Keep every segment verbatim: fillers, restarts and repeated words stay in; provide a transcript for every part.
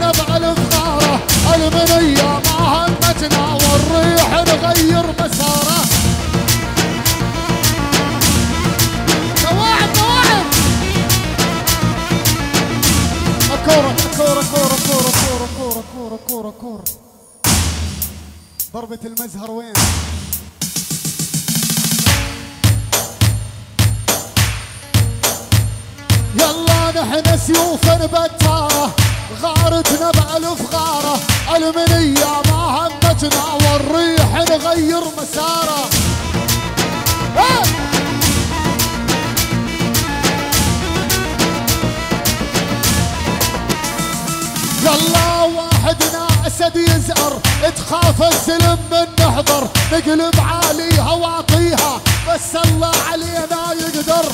غارتنا بألف غارة، المنية ما همتنا والريح نغير مساره. مواعب مواعب كورة كورة كورة كورة كورة كورة كورة كورة كورة. ضربة المزهر وين؟ يلا نحن سيوف بتارة، غارتنا بألف غارة، المنية ما همتنا والريح نغير مساره. يلا واحدنا اسد يزأر، تخاف السلم من نحضر، نقلب عاليها واعطيها بس الله علينا يقدر.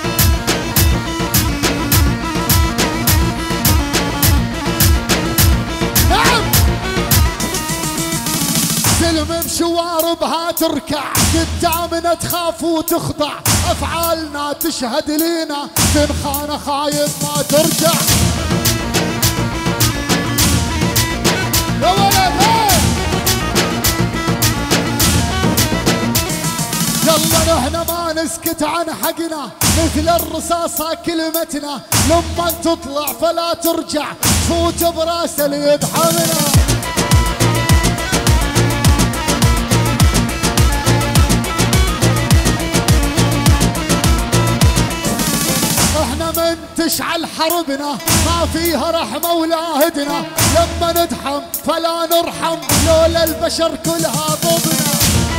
نعم سلم بشواربها تركع، قدامنا تخاف وتخضع، افعالنا تشهد لينا، تنخان خايف ما ترجع. يا ولد يلا نحن ما نسكت عن حقنا، مثل الرصاصة كلمتنا، لما تطلع فلا ترجع، تفوت براس اللي يدحمنا. احنا من تشعل حربنا، ما فيها رحمة ولا هدنا، لما ندحم فلا نرحم، لولا البشر كلها ضدنا.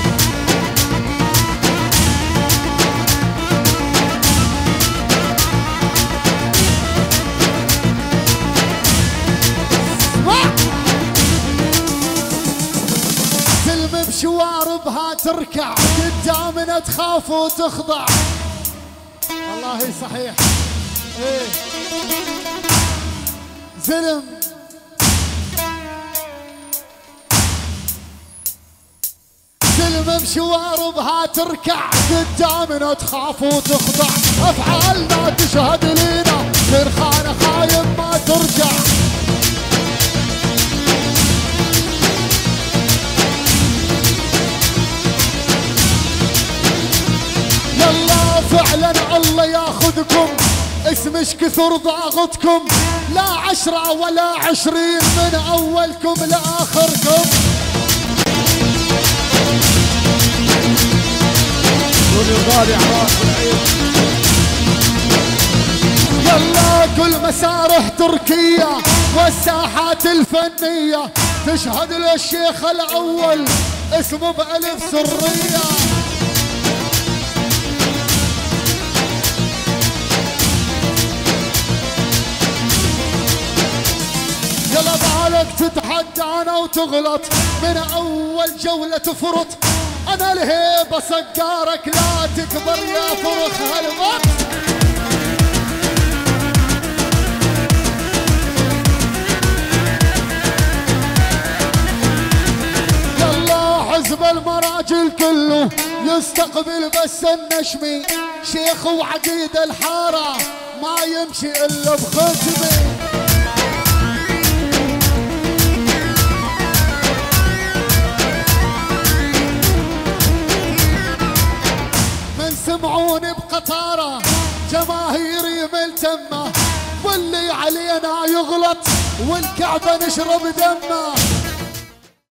سلم بشواربها تركع، قدامنا تخاف وتخضع. والله صحيح ايه زلم سلم بشواربها تركع، قدامنا تخاف وتخضع، افعالنا تشهد لينا، ترخان خايب ما ترجع. يلا فعلا الله ياخذكم، اسمش كثر ضاغطكم، لا عشرة ولا عشرين، من اولكم لاخركم. يلا كل مسارح تركيا والساحات الفنية، تشهد للشيخ الاول اسمه بألف سرية. يلا بالك تتحدانا وتغلط، من اول جولة تفرط، انا الهيبة صقارك لا تكبر يا فرخ هالوقت. يلا حزب المراجل كله يستقبل بس النشمي، شيخ وعقيد الحارة ما يمشي الا بختمي. سمعوني بقطارة جماهيري ملتمة، واللي علينا يغلط والكعبة نشرب دمه.